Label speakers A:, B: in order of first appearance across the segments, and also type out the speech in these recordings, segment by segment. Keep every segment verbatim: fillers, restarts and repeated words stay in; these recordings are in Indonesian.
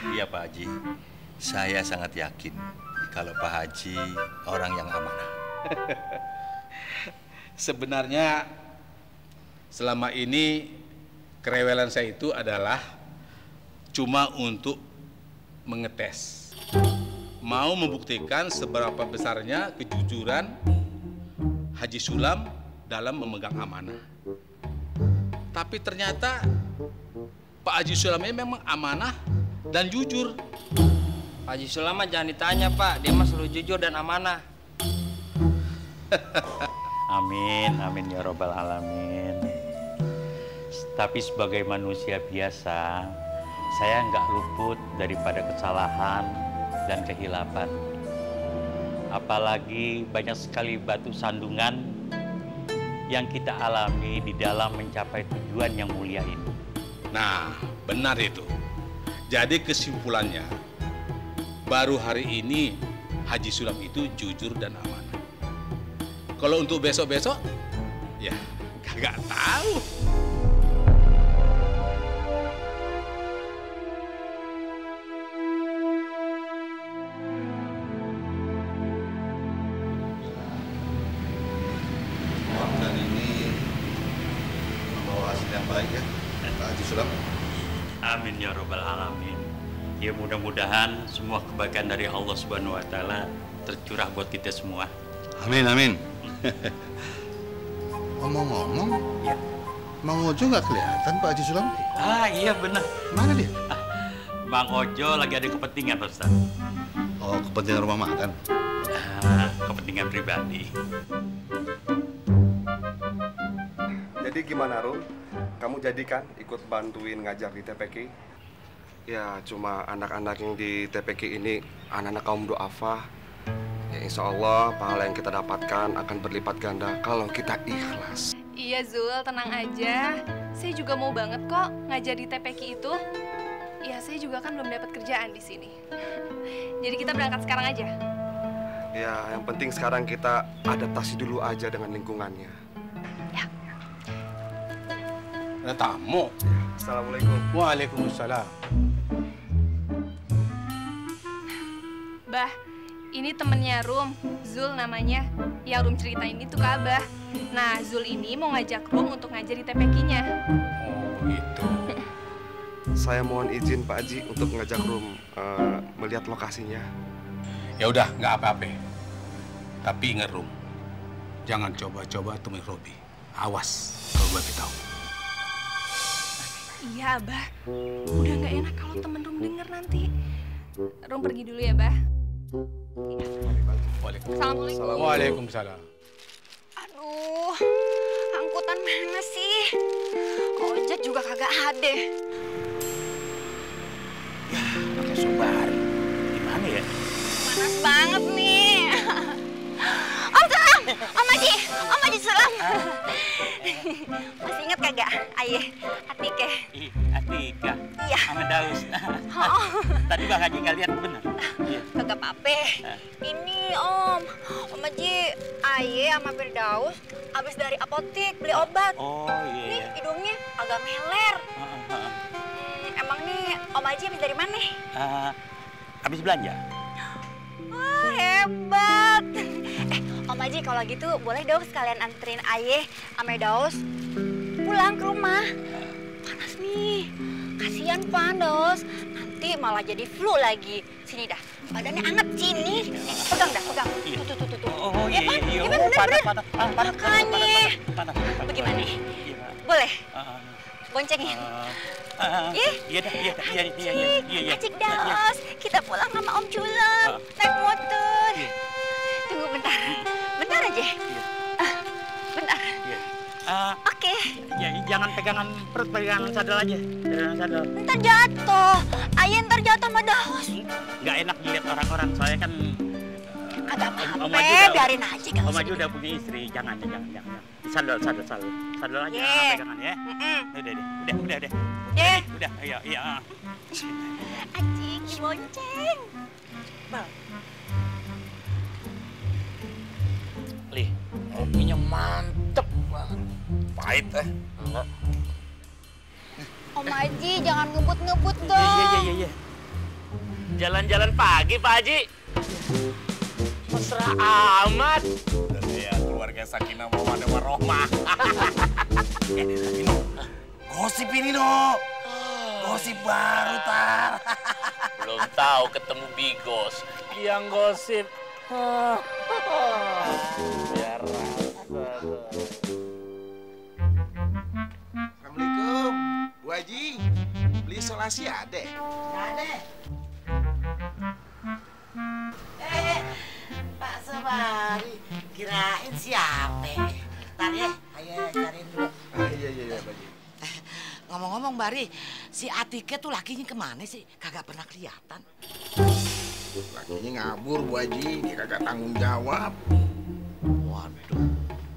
A: Iya Pak Haji, saya sangat yakin kalau Pak Haji orang yang amanah.
B: Sebenarnya selama ini kerewelan saya itu adalah cuma untuk mengetes. Mau membuktikan seberapa besarnya kejujuran Haji Sulam dalam memegang amanah. Tapi ternyata Pak Haji Sulam ini memang amanah dan jujur.
C: Pak Haji Sulam mah jangan ditanya Pak, dia mah selalu jujur dan amanah.
D: Amin, amin ya robbal alamin. Tapi sebagai manusia biasa, saya nggak luput daripada kesalahan dan kehilapan. Apalagi banyak sekali batu sandungan yang kita alami di dalam mencapai tujuan yang mulia ini.
B: Nah, benar itu. Jadi kesimpulannya, baru hari ini Haji Sulam itu jujur dan amanah. Kalau untuk besok-besok, ya kagak tahu.
A: Dan ini membawa hasil yang baik ya, Pak Haji Sulam.
D: Amin ya robbal alamin. Ya mudah-mudahan semua kebaikan dari Allah Subhanahu wa taala tercurah buat kita semua.
A: Amin, amin. Ngomong-ngomong,
D: Ya.
A: Mang Ojo nggak kelihatan Pak Haji Sulam?
D: Ah iya benar.
A: Mana dia?
D: Ah, Bang Ojo lagi ada kepentingan Pak Ustaz.
A: Oh, kepentingan rumah makan.
D: Ah, kepentingan pribadi.
E: Jadi gimana Rum? Kamu jadikan ikut bantuin ngajar di T P K? Ya cuma anak-anak yang di T P K ini anak-anak kaum du'afa. Ya insya Allah pahala yang kita dapatkan akan berlipat ganda kalau kita ikhlas.
F: Iya Zul, tenang aja. Saya juga mau banget kok ngajar di T P K itu. Ya saya juga kan belum dapat kerjaan di sini. Jadi kita berangkat sekarang aja.
E: Ya yang penting sekarang kita adaptasi dulu aja dengan lingkungannya.
B: Ada tamu.
E: Assalamualaikum.
B: Waalaikumsalam.
F: Bah, ini temennya Rum, Zul namanya. Yang Rum ceritain itu ke Abah. Nah, Zul ini mau ngajak Rum untuk ngajar di T P K-nya.
B: Oh gitu.
E: Saya mohon izin Pak Haji untuk ngajak Rum eh, melihat lokasinya.
B: Ya udah, nggak apa-apa. Tapi ingat Rum, jangan coba-coba temui Robi. Awas kalau gue tahu.
F: Iya, Abah. Udah nggak enak kalau temen Rum denger nanti. Rum pergi dulu ya, Bah.
B: Waalaikumsalam.
F: Assalamualaikum.
B: Waalaikumsalam.
G: Aduh, angkutan mana sih? Ojek juga kagak ada.
D: Ya, pakai Sobari. Gimana ya?
G: Panas banget nih. Om Sulam, Om Haji, Om Haji Sulam. Masih inget kagak? Ayah, Atike.
D: Ih, Atika.
G: Iya.
D: Sama Daus.
G: Oh.
D: Tadi Bang Haji nggak lihat bener. Iya.
G: Kagak apa-apa. Ini Om, Om Haji, Ayah sama Firdaus abis dari apotek beli obat.
D: Oh iya.
G: Nih hidungnya agak meler.
D: Heeh, heeh.
G: Hmm, emang nih Om Haji abis dari mana?
D: Ah, habis belanja.
G: Wah, hebat. Eh, Om Haji kalau gitu boleh dong sekalian anterin Ayah sama Daus pulang ke rumah. Panas nih. Kasihan Pandos. Nanti malah jadi flu lagi. Sini dah. Badannya anget sini. Pegang dah, pegang.
D: Iya.
G: Tuh, tuh, tuh, tuh.
D: Oh iya iya iya.
G: Ya,
D: Oh,
G: bener,
D: panas
G: bener.
D: panas panas panas.
G: Makanya.
D: Panas, panas.
G: Bagaimana?
D: Iya.
G: Boleh?
D: Ah,
G: Boncengin.
D: ah, ah,
G: Ih,
D: Iya dah, iya dah, iya iya iya iya iya.
G: Acik
D: Iya.
G: Daos. Kita pulang sama Om Culam.
D: Ah.
G: Naik motor.
D: Iya.
G: Tunggu bentar. Bentar aja.
D: Iya.
G: Ah, bentar.
D: Iya. Ah,
G: Oke.
D: ya jangan pegangan perut, pegangan sadel aja. Pegangan sadel.
G: Ntar jatuh. Ayah ntar jatuh sama Daos.
D: Nggak enak dilihat orang-orang, soalnya kan
G: Kagak
D: Om- Om
G: apa-apa,
D: Maju udah-
G: biarin aja. nggak
D: Om
G: usah
D: Maju udah punya istri, jangan jangan jangan. Sadel sadel sadel. Sadel aja
G: Ye.
D: pegangan ya.
G: Mm-mm.
D: Udah deh, udah udah udah.
G: Ye.
D: Udah, iya iya. ah.
G: Acik, dibonceng.
H: Lih, kopinya mantep banget. Pahit eh.
G: Om Haji, jangan ngebut-ngebut
D: Iya
G: dong.
D: iya iya iya.
H: Jalan-jalan pagi, Pak Haji. Mesra amat.
I: Dan ya keluarga Sakinah Mawaddah Warohmah. Eh, Nino, gosip ini, no. Gosip baru, Tar.
H: Belum tahu ketemu Bigos yang gosip. Biar rasa.
I: Assalamualaikum, Bu Haji. Beli isolasi ada?
J: Ada. Eh, Pak Sobari, kirain siapa? Ntar ya, ayo cariin dulu.
I: Ah, iya, iya, iya, Pak Haji.
J: Ngomong-ngomong, Bari, si Atike tuh lakinya kemana sih? Kagak pernah kelihatan.
I: Lakinya ngabur, Bu Haji. Dia kagak tanggung jawab.
J: Waduh.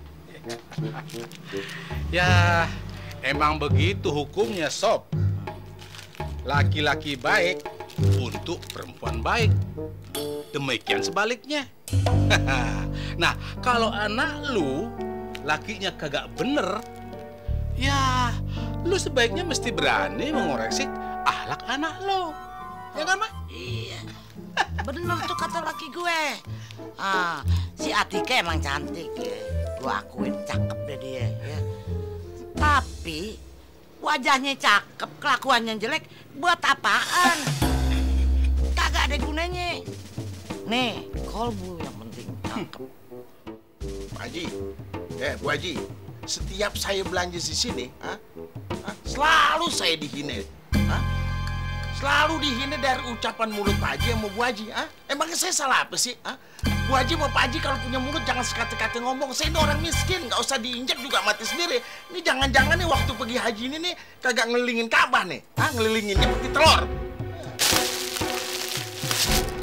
B: Ya, emang begitu hukumnya, Sob. Laki-laki baik untuk perempuan baik. Demikian sebaliknya. Nah, kalau anak lu lakinya kagak bener, ya lu sebaiknya mesti berani mengoreksi akhlak anak lo. Ya kan, Mak?
J: Iya. Bener tuh kata laki gue. Ah, si Atike emang cantik ya. Gue akuin cakep deh dia ya. Tapi wajahnya cakep, kelakuannya jelek, buat apaan? Kagak ada gunanya. Nih, kolbu yang penting cakep.
I: Pak Haji, eh Bu Haji, setiap saya belanja di sini, ah, ah, selalu saya dihina, ah, selalu dihina dari ucapan mulut Pak Haji sama Bu Haji, ah, emangnya saya salah apa sih, ah? Bu Haji sama Pak Haji kalau punya mulut jangan sekate-kate ngomong. Saya ini orang miskin, nggak usah diinjak juga mati sendiri. Ini jangan-jangan nih waktu pergi haji ini nih kagak ngelilingin Ka'bah nih, ah, ngelilinginnya peti telur.